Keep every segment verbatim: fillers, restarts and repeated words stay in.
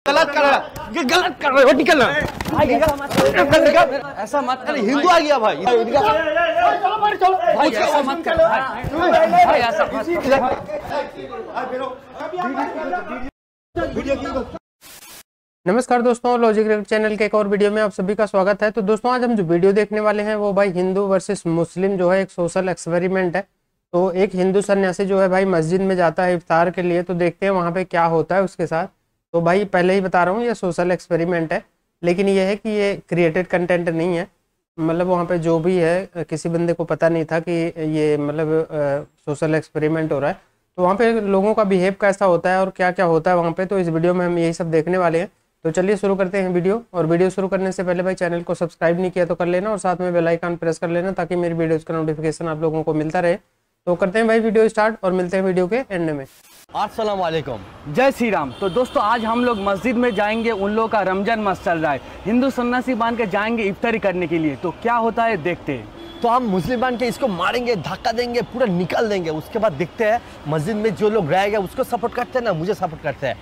गलत कर रहा है, गलत कर रहे हो, निकलना। ऐसा मत कर, हिंदू आ गया भाई। भाई ऐसा मत कर भाई, ऐसा नमस्कार दोस्तों, लॉजिक क्रिकेट चैनल के एक और वीडियो में आप सभी का स्वागत है। तो दोस्तों आज हम जो वीडियो देखने वाले हैं वो भाई हिंदू वर्सेस मुस्लिम जो है एक सोशल एक्सपेरिमेंट है। तो एक हिंदू सन्यासी जो है भाई मस्जिद में जाता है इफ्तार के लिए, तो देखते हैं वहाँ पे क्या होता है उसके साथ। तो भाई पहले ही बता रहा हूँ ये सोशल एक्सपेरिमेंट है, लेकिन ये है कि ये क्रिएटेड कंटेंट नहीं है। मतलब वहाँ पे जो भी है किसी बंदे को पता नहीं था कि ये मतलब सोशल एक्सपेरिमेंट हो रहा है। तो वहाँ पे लोगों का बिहेव कैसा होता है और क्या क्या होता है वहाँ पे, तो इस वीडियो में हम यही सब देखने वाले हैं। तो चलिए शुरू करते हैं वीडियो। और वीडियो शुरू करने से पहले भाई चैनल को सब्सक्राइब नहीं किया तो कर लेना और साथ में बेल आइकन प्रेस कर लेना ताकि मेरी वीडियोज़ का नोटिफिकेशन आप लोगों को मिलता रहे। तो करते हैं भाई वीडियो स्टार्ट और मिलते हैं वीडियो के एंड में। अस्सलाम वालेकुम, जय श्री राम। तो दोस्तों आज हम लोग मस्जिद में जाएंगे, उन लोगों का रमजान मास चल रहा है, हिंदू सन्यासी बांध के जाएंगे इफ्तारी करने के लिए। तो क्या होता है देखते हैं। तो हम मुसलमान के इसको मारेंगे, धक्का देंगे, पूरा निकाल देंगे। उसके बाद देखते हैं मस्जिद में जो लोग रहेंगे उसको सपोर्ट करते हैं ना मुझे सपोर्ट करते हैं।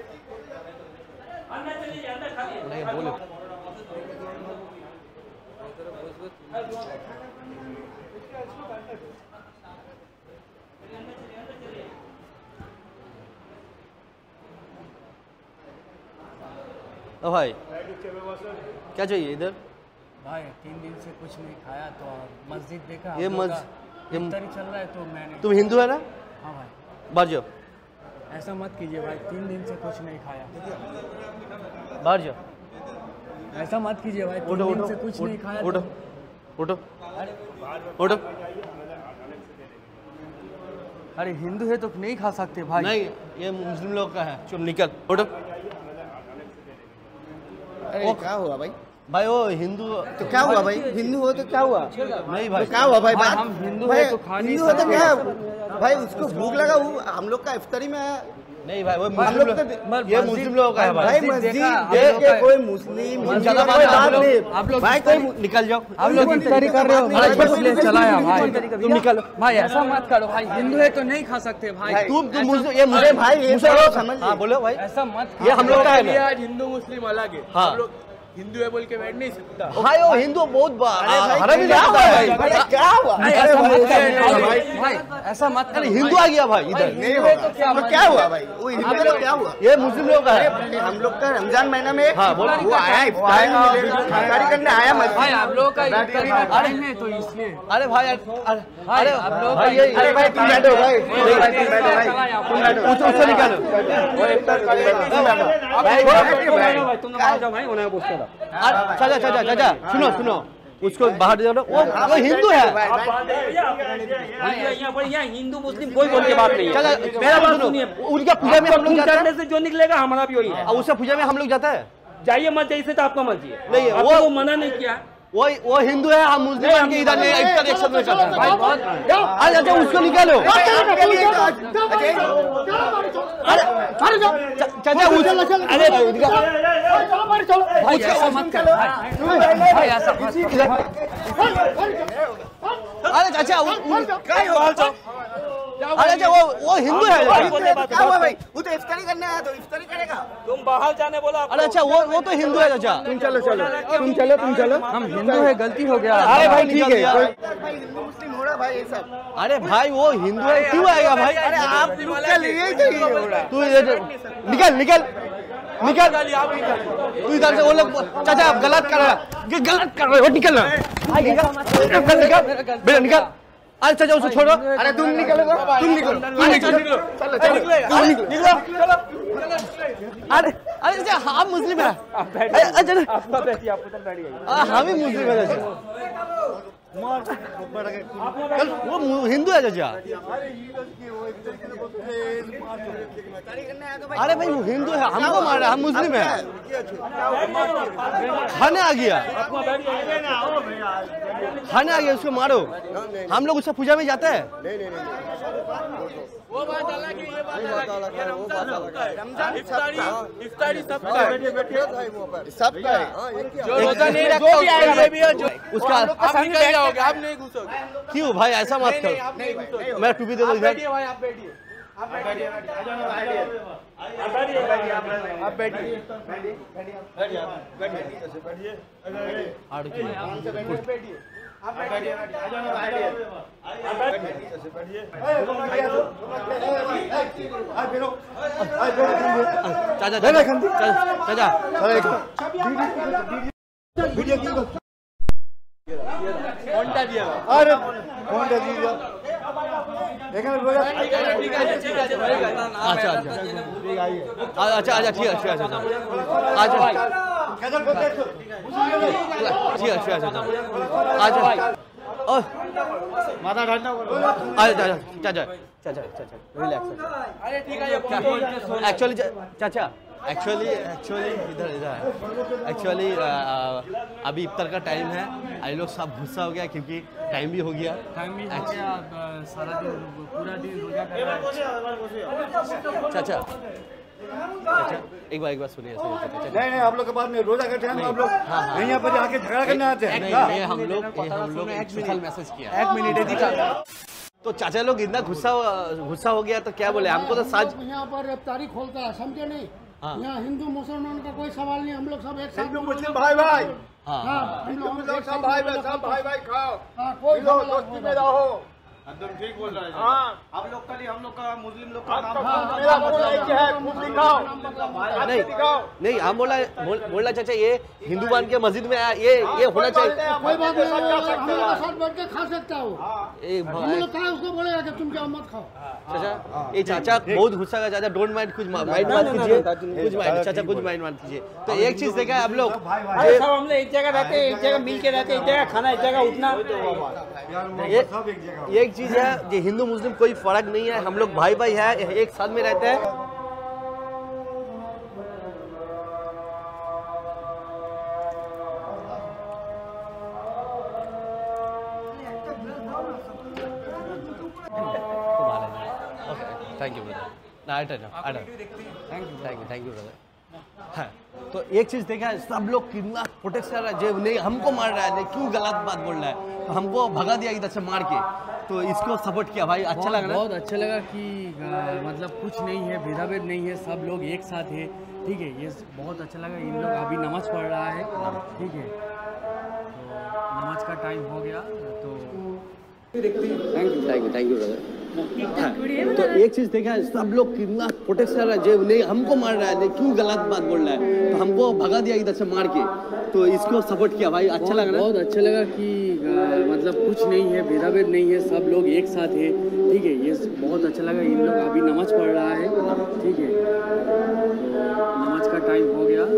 ओ भाई क्या चाहिए इधर? भाई तीन दिन से कुछ नहीं खाया तो मस्जिद देखा, ये मस्जिद इफ्तारी चल रहा है तो मैंने। तुम हिंदू है ना? हाँ भाई। बाहर जाओ, ऐसा मत कीजिए भाई, तीन दिन से कुछ नहीं खाया। बाहर जाओ, ऐसा मत कीजिए भाई, तीन उठो दिन उठो से कुछ नहीं खाया। उठो उठो उठो। अरे हिंदू है तो नहीं खा सकते भाई। नहीं, ये मुस्लिम लोग का है, चुप निकल, उठो। अरे क्या हुआ भाई? भाई वो हिंदू तो क्या हुआ भाई? हिंदू हो तो क्या हुआ? नहीं भाई, तो क्या हुआ भाई? भाई बात हम हिंदू भाई, है तो खा नहीं हिंदू हो तो सकते। क्या भाई? उसको भूख लगा, वो हम लोग का इफ्तारी में आया। नहीं भाई वो हम मुस्लिम लोग लोग, तो ये मुस्लिम लोगों का है भाई भाई। मस्जिद देखा, आप देख लोग के का- कोई मुस्लिम तुम हिंदू ज्यादा का कोई बात बात आप नहीं। लोग- आप लोग भाई कोई निकल जाओ। आप लोग इफ्तारी कर रहे हो अरे भाई, इसलिए चलाया भाई। तुम निकलो भाई ऐसा मत करो भाई, हिंदू है तो नहीं खा सकते भाई। तुम तुम मुस्लिम, ये अरे मुस्लिम भाई ये मुसलमान सब समझ हाँ बोलो भाई, ऐसा मत ये हम लोग का है ना। आज हिंदू मुस्लिम अलग है। हाँ। हम लोग हिंदू है बोल के बैठ नहीं सकता। भाई वो हिंदू बहुत हरा भी क्या जाता हुआ है भाई? भाई। भाई क्या हुआ? भाई, अरे ऐसा भाई, मत अरे करो भाई, भाई, भाई ऐसा मत अरे करो हिंदू भाई। आ गया भाई इधर। नहीं होगा। तो क्या तो क्या हुआ भाई? वो हिंदू का क्या हुआ? ये मुस्लिम लोग का है। अरे हम लोग का रमजान महीना में हाँ, बोलो। वो आया इफ्तारी में, इफ्तारी करने आया मस्जिद। भाई आप लोग का इफ्तारी का टाइम है तो इसलिए। अरे भाई अरे भाई, अरे आप लोग भाई ये अरे भाई तुम बैठो भाई, तुम बैठो भाई, तुम बैठो। उसको उससे निकालो। चाचा चाचा चाचा सुनो सुनो, उसको बाहर दे दो। वो वो हिंदू है। यहाँ पर यहाँ हिंदू मुस्लिम कोई बोल के बात नहीं है। चाचा मेरा बात सुनो, सुनिए, उनका पूजा में हम लोग जाते करने हैं, से जो निकलेगा हमारा भी वही है। और उससे पूजा में हम लोग जाते हैं। जाइए मत जाइए, से तो आपका मर्जी है। नहीं, आपको वो- मना नहीं किया। वो वो हिंदू है, हम मुस्लिम के इधर में इफ्तार एक साथ में करते हैं। भाई बहुत अरे अच्छा उसको निकालो। अरे चाचा उस अरे भाई ऐसा मत कर भाई, भाई ऐसा मत कर। अरे चाचा अरे अच्छा वो वो हिंदू है। क्या हुआ भाई? वो तो इफ्तारी करने आया, तो इफ्तारी करेगा। तुम बाहर जाने बोला। अरे अच्छा वो वो तो हिंदू है चाचा। तुम चलो चलो तुम चलो तुम चलो हम हिंदू है, गलती हो गया। अरे भाई ठीक है। भाई हिंदू मुस्लिम हो रहा भाई ये सब। अरे भाई वो हिंदू है, क्यों आएगा भाई? अरे आप लोग के लिए ही तो ये हो रहा है। तू इधर निकल निकल निकल, तू इधर से। वो लोग चाचा आप गलत कर रहे हो, गलत कर रहे हो, निकलना। निकल निकल बेटा निकल। अरे चाचा उसको छोड़ो। अरे तुम निकलो, तुम निकलो, तुम निकलो, चलो चलो निकलो। अरे अरे चाचा हम मुस्लिम है। अच्छा हम ही मुस्लिम है चाचा। कल वो मु- हिंदू है चाचा। अरे भाई वो हिंदू है, हमको मार रहा है, हम मुस्लिम है। खाने आ गया, खाने आ गया, उसको मारो। हम लोग उससे पूजा में जाते हैं। वो बात अलग है, ये बात अलग है। रमजान सबका है, रमजान इफ्तारी इफ्तारी सबका है, सबका है। जो रोजा नहीं रखता उसके लिए भी है। जो उसका आप निकल जाओगे, आप नहीं घुसोगे। क्यों भाई ऐसा मत करो। मैं टूपी दे दो आप इधर। बैठिए भाई, आप बैठिए। आप बैठिए चाचा चाचा चाचा अरे कौन दीजिए अच्छा अच्छा अच्छा अच्छा ठीक है ठीक है अच्छा अच्छा ठीक है ठीक है अच्छा और माथा ठंडा करो अच्छा चाचा चाचा चाचा रिलैक्स अरे ठीक है एक्चुअली चाचा एक्चुअली एक्चुअली इधर इधर एक्चुअली अभी इफ्तार का टाइम है, आई लोग सब गुस्सा हो गया क्योंकि टाइम भी हो गया टाइम भी हो गया, अब सारा दिन पूरा दिन रोजा कर रहा है। चाचा चाचा एक बार एक बार सुनिए नहीं नहीं आप लोग के बाद में रोजा करते हैं आप लोग नहीं यहाँ पर आके झगड़ा करने आते हैं नहीं हम लोग हम लोग एक स्पेशल मैसेज किया एक मिनट तो चाचा लोग इतना गुस्सा गुस्सा हो गया तो क्या बोले हमको तो साज यहाँ पर इफ्तारी खोलता है, समझे नहीं? हाँ। यहाँ हिंदू मुसलमान का कोई सवाल नहीं, हम लोग सब एक साथ हिंदू मुस्लिम भाई भाई हाँ हाँ, हम लोग लोग सब भाई भाई सब भाई भाई खाओ हाँ, कोई मिलो, झगड़ा दोस्ती नहीं में होगा। रहो। एकदम ठीक बोल रहा है हाँ आप लोग का नहीं हम लोग का मुस्लिम लोग का नाम हाँ, मेरा बोला एक है खुद दिखाओ नहीं दिखाओ नहीं हम बोला बोल, बोलना चाचा ये हिंदू मान के मस्जिद में आया, ये ये होना चाहिए कोई बात नहीं, वो हम लोग के साथ बैठ के खा सकता है वो। ए हम भाई लोग कहा उसको बोलेगा कि तुम जाओ मत खाओ। चाचा ये चाचा बहुत गुस्सा का चाचा डोंट माइंड कुछ माइंड मत कीजिए कुछ माइंड चाचा कुछ माइंड मत कीजिए। तो एक चीज देखा है आप लोग अरे सब हम लोग एक जगह रहते हैं, एक जगह मिल के रहते हैं, एक जगह खाना, एक जगह उठना। ये एक चीज है ये हिंदू मुस्लिम कोई फर्क नहीं है, हम लोग भाई भाई है एक साथ में रहते हैं। थैंक यू ब्रदर ना I don't I don't thank you thank you thank you brother. हाँ तो एक चीज देखा है सब लोग कितना प्रोटेक्ट कर रहा है, जो नहीं हमको मार रहा है नहीं क्यों गलत बात बोल रहा है, तो हमको भगा दिया इधर से मार के, तो इसको सपोर्ट किया भाई अच्छा लगा ना? बहुत अच्छा लगा कि आ, मतलब कुछ नहीं है, भेदाभेद नहीं है, सब लोग एक साथ है, ठीक है। ये बहुत अच्छा लगा। इन लोग अभी नमाज पढ़ रहा है, ठीक है, तो नमाज का टाइम हो गया तो thank you thank you thank you brother. तो एक चीज देखा है सब लोग कितना प्रोटेक्ट कर रहा है, जो नहीं हमको मार रहा है नहीं क्यों गलत बात बोल रहा है, तो हमको भगा दिया इधर से मार के, तो इसको सपोर्ट किया भाई अच्छा लगा ना? बहुत अच्छा लगा कि आ, मतलब कुछ नहीं है, भेदाभेद नहीं है, सब लोग एक साथ है, ठीक है। ये बहुत अच्छा लगा। इन लोग अभी नमाज पढ़ रहा है, ठीक है, तो नमाज का टाइम हो गया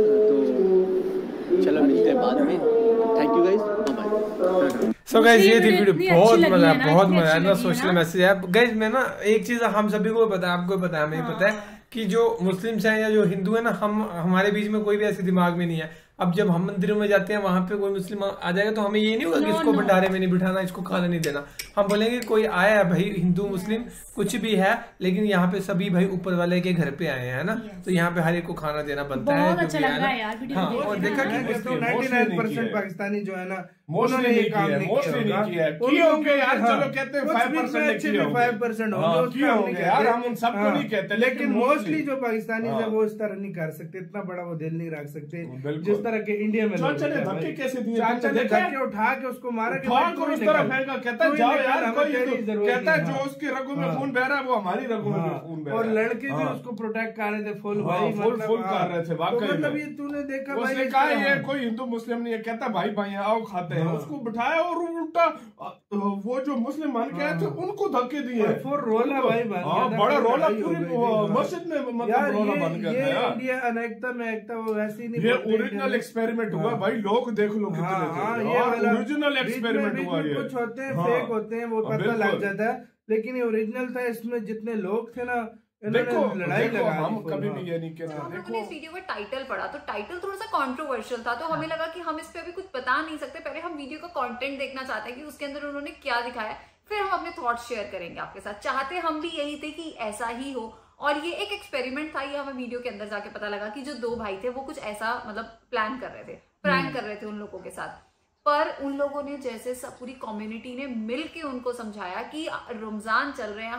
तो चलो मिलते हैं बाद में। Thank you guys, bye bye. So guys ये थी वीडियो, बहुत मजा है बहुत मजा है ना, सोशल मैसेज है गाइस। मैं ना एक चीज हम सभी को पता है, आपको पता है, हमें पता है कि जो मुस्लिम्स हैं या जो हिंदू है ना, हम हमारे बीच में कोई भी ऐसे दिमाग में नहीं है। अब जब हम मंदिरों में जाते हैं वहां पे कोई मुस्लिम आ जाएगा तो हमें ये नहीं होगा कि इसको भंडारे में नहीं बिठाना, इसको खाना नहीं देना। हम बोलेंगे कोई आया है भाई, हिंदू मुस्लिम कुछ भी है, लेकिन यहाँ पे सभी भाई ऊपर वाले के घर पे आए हैं ना, तो यहाँ पे हर एक को खाना देना बनता है। अच्छा लग रहा है यार वीडियो हाँ, और देखा कि निन्यानवे परसेंट पाकिस्तानी जो है ना मोस्टली नहीं किया मोस्टली नहीं किया किए होंगे यार, चलो कहते हैं फाइव परसेंट किए होंगे फाइव परसेंट किए होंगे यार, हम उन सबको नहीं कहते, लेकिन मोस्टली जो पाकिस्तानी है वो इस तरह नहीं कर सकते, इतना बड़ा वो दिल नहीं रख सकते जिस तरह के इंडिया में। चाचा ने धक्के कैसे दिए, चाचा ने धक्के उठा के उसको मारा, उठा कर उस तरह फेंका, कहता है जाओ यार, कहता है जो उसके रगों में खून बह रहा है वो हमारी रगों में खून बह रहा है। और लड़के भी उसको प्रोटेक्ट कर रहे थे फुल भाई, फुल फुल कर रहे थे वाकई। मतलब ये तूने देखा भाई, उसने कहा ये कोई हिंदू मुस्लिम नहीं है, कहता भाई भाई आओ खाते हैं, उसको बिठाया और उल्टा वो जो मुस्लिम मान के आए थे उनको धक्के दिए, फिर रोला भाई बड़ा रोला पूरी मस्जिद में, मतलब रोला बन गया था। इंडिया अनेकता में एकता, वो वैसी नहीं, ये ओरिजिनल एक्सपेरिमेंट हुआ भाई, लोग देख लो कितने थे, ओरिजिनल एक्सपेरिमेंट हुआ। ये कुछ होते हैं फेक होते हैं, वो पता लग जाता है, लेकिन ये ओरिजिनल था। इसमें जितने लोग थे ना, देखो लड़ाई देखो हम कभी भी ये नहीं कहते। हम लोगों ने इस वीडियो का टाइटल पढ़ा तो टाइटल थोड़ा सा कंट्रोवर्शियल था, तो हमें लगा कि हम इस पे अभी कुछ बता नहीं सकते, पहले हम वीडियो का कंटेंट देखना चाहते हैं कि उसके अंदर उन्होंने क्या दिखाया, फिर हम अपने थॉट्स शेयर करेंगे आपके साथ। चाहते हम भी यही थे कि ऐसा ही हो, और ये एक एक्सपेरिमेंट था, ये हमें वीडियो के अंदर जाके पता लगा कि जो दो भाई थे वो कुछ ऐसा मतलब प्लान कर रहे थे, प्रैंक कर रहे थे उन लोगों के साथ। पर उन लोगों ने जैसे सब पूरी कम्युनिटी ने मिल के उनको समझाया कि रमजान चल रहे हैं, हम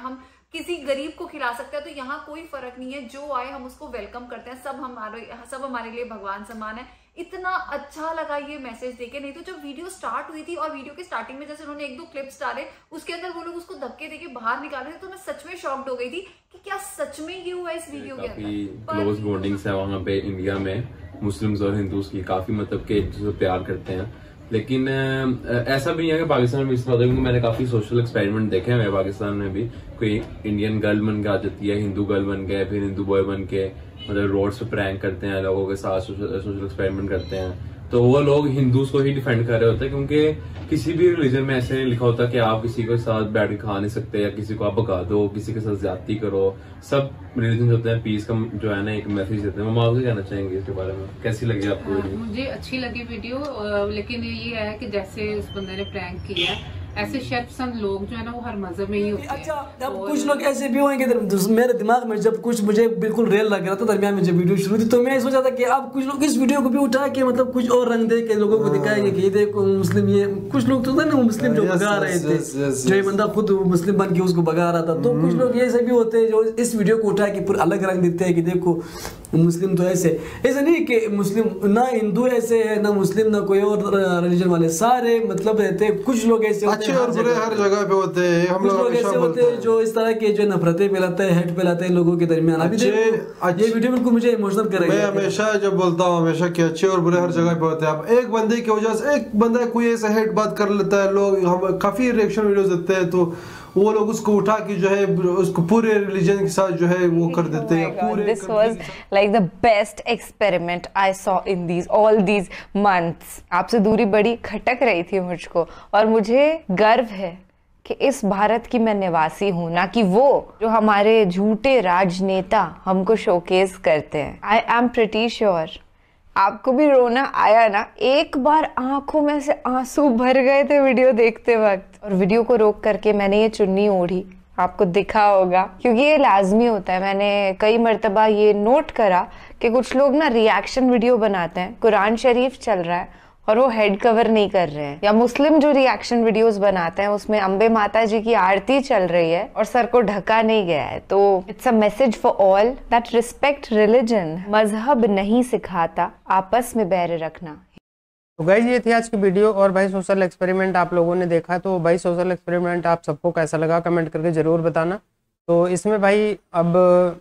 किसी गरीब को खिला सकता है, तो यहाँ कोई फर्क नहीं है, जो आए हम उसको वेलकम करते हैं, सब हमारे सब हमारे लिए भगवान समान है। इतना अच्छा लगा ये मैसेज देके। नहीं तो जब वीडियो स्टार्ट हुई थी और वीडियो के स्टार्टिंग में जैसे उन्होंने एक दो क्लिप्स डाले, उसके अंदर वो लोग उसको धक्के देके बाहर निकाले थे, तो मैं सच में शॉक्ड हो गई थी कि क्या सच में ये हुआ इस वीडियो के अंदर। क्लोज बॉन्डिंग्स है वहाँ पे इंडिया में मुस्लिम्स और हिंदूज की, काफी मतलब के एक दूसरे से प्यार करते हैं। लेकिन ऐसा भी है कि पाकिस्तान में इस तरह क्योंकि मैंने काफी सोशल एक्सपेरिमेंट देखे हैं पाकिस्तान में भी। कोई इंडियन गर्ल बन के आ जाती है, हिंदू गर्ल बन के, फिर हिंदू बॉय बन के मतलब रोड्स पे प्रैंक करते हैं, लोगों के साथ सोशल एक्सपेरिमेंट करते हैं। तो वो लोग हिंदूज को ही डिफेंड कर रहे होते हैं, क्योंकि किसी भी रिलीजन में ऐसे नहीं लिखा होता कि आप किसी के साथ बैठ के खा नहीं सकते या किसी को आप भगा दो, किसी के साथ ज्यादती करो। सब रिलीजन होते हैं पीस का जो है ना एक मैसेज देते हैं। मम्मा, आपसे कहना चाहेंगे इसके बारे में, कैसी लगी आपको वीडियो? मुझे अच्छी लगी वीडियो, लेकिन ये है कि जैसे उस बंदे ने प्रैंक किया है, ऐसे शर्पसंद लोग जो है ना वो हर मजहब में ही होते हैं। अच्छा, अब कुछ लोग ऐसे भी होंगे, मेरे दिमाग में जब कुछ मुझे बिल्कुल रियल लग रहा था दरमियान में जब वीडियो शुरू थी, तो मैं सोचा था कि अब कुछ लोग इस वीडियो को भी उठा के मतलब कुछ और रंग दे के लोगों को दिखाएंगे कि देखो मुस्लिम, ये कुछ लोग तो था ना मुस्लिम जो भगा रहे थे, जो ये बंदा खुद मुस्लिम बन के उसको भगा रहा था। तो कुछ लोग ये ऐसे भी होते हैं जो इस वीडियो को उठा के पूरा अलग रंग देते हैं कि देखो मुस्लिम तो ऐसे ऐसा नहीं कि मुस्लिम ना हिंदू ऐसे है ना मुस्लिम ना कोई और रिलीजन वाले, सारे मतलब रहते हैं। कुछ लोग ऐसे अच्छे और बुरे हर जगह पे होते हैं। हम लोग ऐसे होते हैं जो इस तरह के जो नफरतें फैलाते हैं, हेट फैलाते हैं लोगों के दरमियान। अभी ये वीडियो बिल्कुल मुझे इमोशनल कर रही है। मैं हमेशा जब बोलता हूँ हमेशा कि अच्छे और बुरे हर जगह पे होते हैं। अब एक बंदे की वजह से एक बंदा कोई ऐसा हेट बात कर लेता है, लोग हम काफी रिएक्शन वीडियोस देते हैं, तो वो लोग उसको उठा के जो है उसको पूरे रिलीजन के साथ जो है वो कर देते हैं पूरे। This was like the best experiment I saw in these all these months. आपसे दूरी बड़ी खटक रही थी मुझको, और मुझे गर्व है कि इस भारत की मैं निवासी हूँ, ना कि वो जो हमारे झूठे राजनेता हमको शोकेस करते हैं। आई एम प्रिटी श्योर आपको भी रोना आया ना, एक बार आंखों में से आंसू भर गए थे वीडियो देखते वक्त। और वीडियो को रोक करके मैंने ये चुन्नी ओढ़ी, आपको दिखा होगा, क्योंकि ये लाजमी होता है। मैंने कई मर्तबा ये नोट करा कि कुछ लोग ना रिएक्शन वीडियो बनाते हैं, कुरान शरीफ चल रहा है और वो हेड कवर नहीं कर रहे हैं, या मुस्लिम जो रिएक्शन वीडियोस बनाते हैं उसमें अम्बे माता जी की आरती चल रही है और सर को ढका नहीं गया है। तो it's a message for all that respect religion. मजहब नहीं सिखाता आपस में बैर रखना। तो गाइस ये थी आज की वीडियो। और भाई सोशल एक्सपेरिमेंट आप लोगों ने देखा, तो भाई सोशल एक्सपेरिमेंट आप सबको कैसा लगा कमेंट करके ज़रूर बताना। तो इसमें भाई अब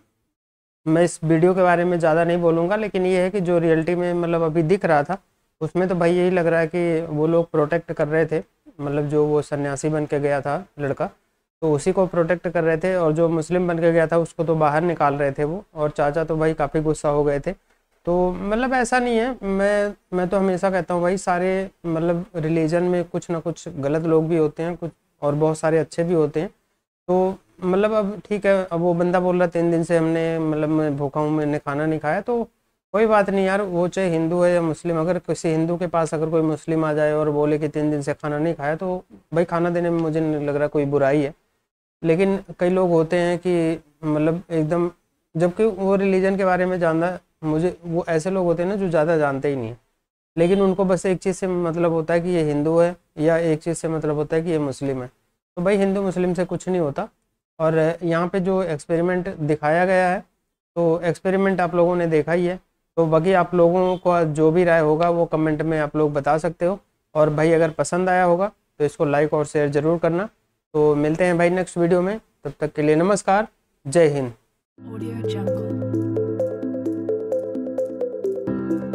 मैं इस वीडियो के बारे में ज़्यादा नहीं बोलूँगा, लेकिन ये है कि जो रियलिटी में मतलब अभी दिख रहा था उसमें तो भाई यही लग रहा है कि वो लोग प्रोटेक्ट कर रहे थे, मतलब जो वो सन्यासी बन के गया था लड़का, तो उसी को प्रोटेक्ट कर रहे थे, और जो मुस्लिम बन के गया था उसको तो बाहर निकाल रहे थे वो। और चाचा तो भाई काफ़ी गुस्सा हो गए थे। तो मतलब ऐसा नहीं है, मैं मैं तो हमेशा कहता हूँ भाई सारे मतलब रिलीजन में कुछ ना कुछ गलत लोग भी होते हैं, कुछ और बहुत सारे अच्छे भी होते हैं। तो मतलब अब ठीक है, अब वो बंदा बोल रहा तीन दिन से हमने मतलब मैं भूखा हूँ, मैंने खाना नहीं खाया, तो कोई बात नहीं यार, वो चाहे हिंदू है या मुस्लिम, अगर किसी हिंदू के पास अगर कोई मुस्लिम आ जाए और बोले कि तीन दिन से खाना नहीं खाया, तो भाई खाना देने में मुझे नहीं लग रहा कोई बुराई है। लेकिन कई लोग होते हैं कि मतलब एकदम, जबकि वो रिलीजन के बारे में जानना, मुझे वो ऐसे लोग होते हैं ना जो ज़्यादा जानते ही नहीं है, लेकिन उनको बस एक चीज़ से मतलब होता है कि ये हिंदू है, या एक चीज़ से मतलब होता है कि ये मुस्लिम है। तो भाई हिंदू मुस्लिम से कुछ नहीं होता। और यहाँ पे जो एक्सपेरिमेंट दिखाया गया है, तो एक्सपेरिमेंट आप लोगों ने देखा ही है। तो बाकी आप लोगों को जो भी राय होगा वो कमेंट में आप लोग बता सकते हो। और भाई अगर पसंद आया होगा तो इसको लाइक और शेयर ज़रूर करना। तो मिलते हैं भाई नेक्स्ट वीडियो में, तब तक के लिए नमस्कार, जय हिंद।